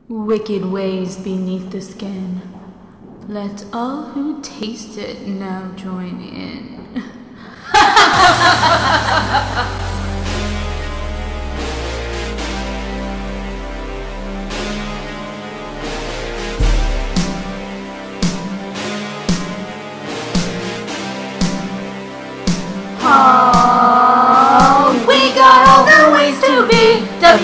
Wicked ways beneath the skin. Let all who taste it now join in. Oh, we got all the ways to be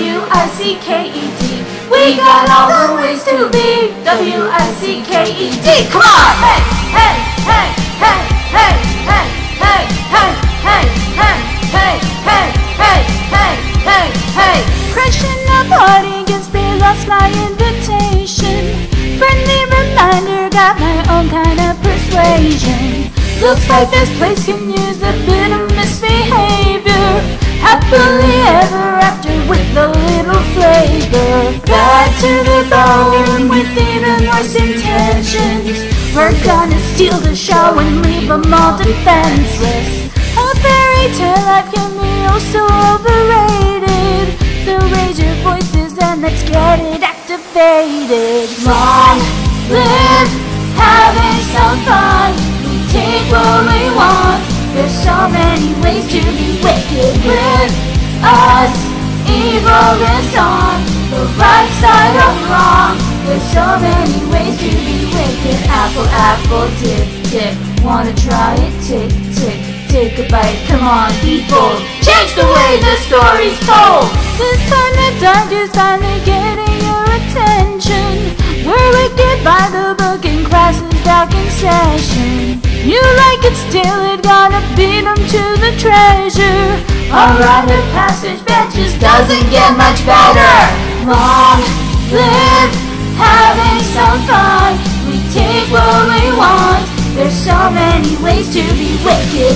W-I-C-K-E-D. We got all the ways to be W-I-C-K-E-D. Come on! Hey, hey, hey, hey, hey, hey, hey, hey, hey, hey, hey, hey, hey, hey, hey, hey. Crashing a party against they lost my invitation. Friendly reminder, got my own kind of persuasion. Looks like this place can use a bit of misbehavior. Happily ever after with a little flavor. Back to the bone with even worse intentions. We're gonna steal the show and leave them all defenseless. A fairy tale life can be oh so overrated. So raise your voices and let's get it activated. Long live having some fun. We take what we want. There's so many ways to be wicked with us. Evil is on the right side of wrong. There's so many ways to be wicked. Apple, apple, tick, tick. Wanna try it? Tick, tick. Take a bite. Come on, people. Change the way the story's told. This time the dark is finally getting your attention. We're wicked by the book and class is back in session. You like it, steal it, gonna beat 'em to the treasure. Our rite of passage bet just doesn't get much better. Long live having some fun. We take what we want. There's so many ways to be wicked.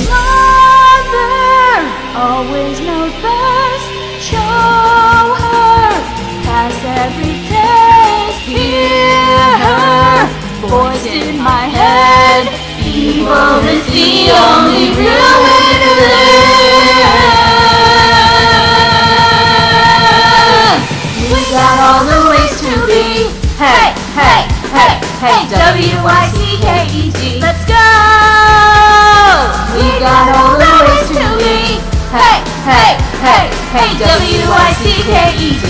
Mother always knows best. Show her, pass every test. Hear her voice in my head. Evil is the only real way to live. We got all the ways to be. Hey, hey, hey, hey, W-I-C-K-E-D. Let's go! We got all the ways to be. Hey, hey, hey, hey, W-I-C-K-E-D.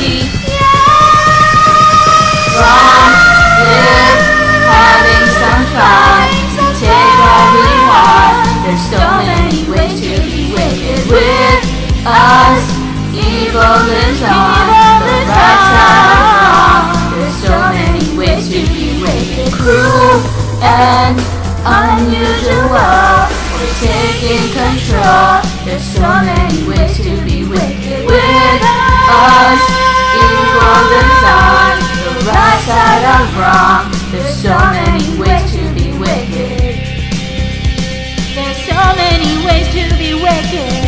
Long live having some fun. Take all we want. There's so many ways to be wicked with us. Evil lives on the right side of wrong. There's so many ways to be wicked. Cruel and unusual. We're taking control. There's so many ways to be wicked with us. Evil lives on the right side of wrong. There's so many ways to be wicked. There's so many ways to be wicked.